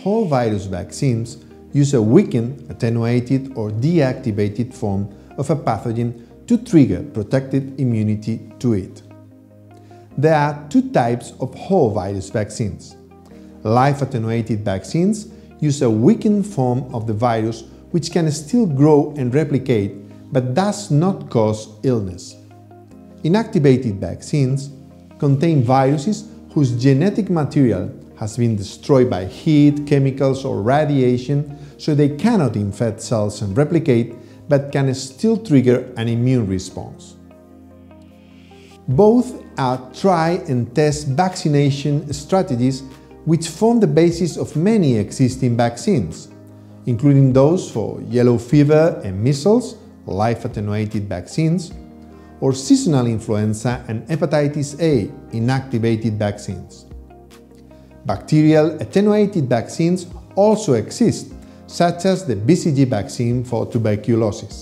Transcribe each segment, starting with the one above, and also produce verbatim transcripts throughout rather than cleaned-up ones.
whole virus vaccines use a weakened, attenuated or deactivated form of a pathogen to trigger protective immunity to it. There are two types of whole virus vaccines. Live attenuated vaccines use a weakened form of the virus which can still grow and replicate but does not cause illness. Inactivated vaccines contain viruses whose genetic material has been destroyed by heat, chemicals or radiation, so they cannot infect cells and replicate, but can still trigger an immune response. Both are try and test vaccination strategies which form the basis of many existing vaccines, including those for yellow fever and measles, live attenuated vaccines, or seasonal influenza and hepatitis A, inactivated vaccines. Bacterial attenuated vaccines also exist, such as the B C G vaccine for tuberculosis.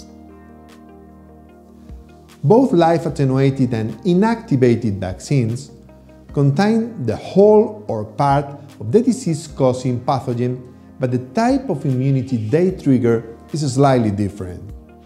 Both live attenuated and inactivated vaccines contain the whole or part of the disease-causing pathogen, but the type of immunity they trigger is slightly different.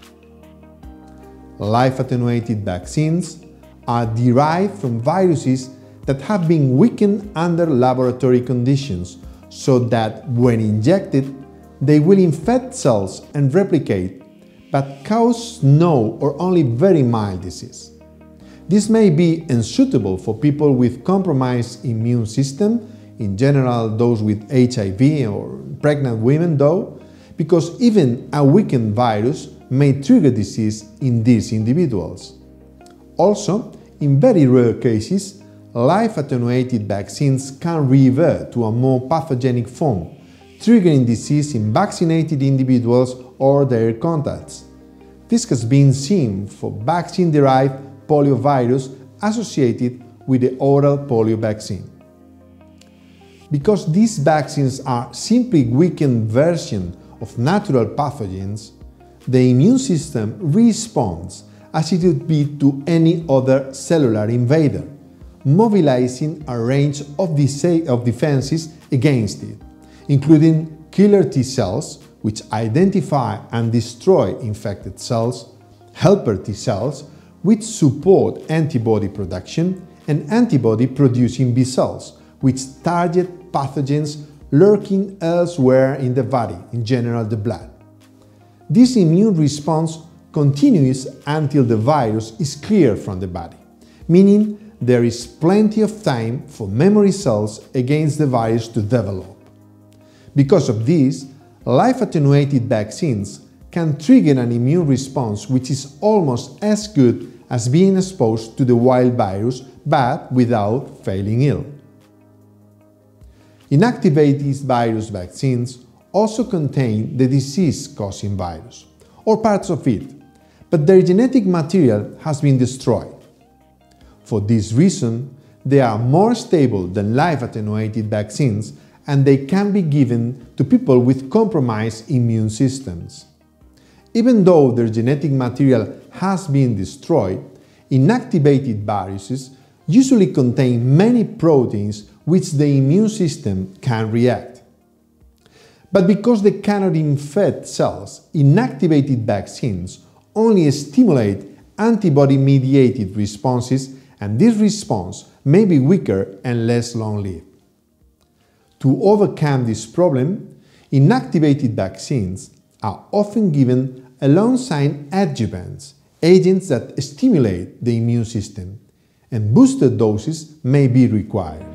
Live attenuated vaccines are derived from viruses that have been weakened under laboratory conditions so that when injected, they will infect cells and replicate, but cause no or only very mild disease. This may be unsuitable for people with compromised immune system, in general those with H I V or pregnant women though, because even a weakened virus may trigger disease in these individuals. Also, in very rare cases, live attenuated vaccines can revert to a more pathogenic form, triggering disease in vaccinated individuals or their contacts. This has been seen for vaccine-derived poliovirus associated with the oral polio vaccine. Because these vaccines are simply weakened versions of natural pathogens, the immune system responds as it would be to any other cellular invader, mobilizing a range of, of defenses against it, including killer T cells, which identify and destroy infected cells, helper T cells, which support antibody production, and antibody-producing B cells, which target pathogens lurking elsewhere in the body, in general the blood. This immune response continues until the virus is cleared from the body, meaning there is plenty of time for memory cells against the virus to develop. Because of this, live attenuated vaccines can trigger an immune response which is almost as good as being exposed to the wild virus, but without falling ill. Inactivated virus vaccines also contain the disease-causing virus, or parts of it, but their genetic material has been destroyed. For this reason, they are more stable than live attenuated vaccines, and they can be given to people with compromised immune systems. Even though their genetic material has been destroyed, inactivated viruses usually contain many proteins which the immune system can react. But because they cannot infect cells, inactivated vaccines only stimulate antibody-mediated responses, and this response may be weaker and less long-lived. To overcome this problem, inactivated vaccines are often given alongside adjuvants, agents that stimulate the immune system, and booster doses may be required.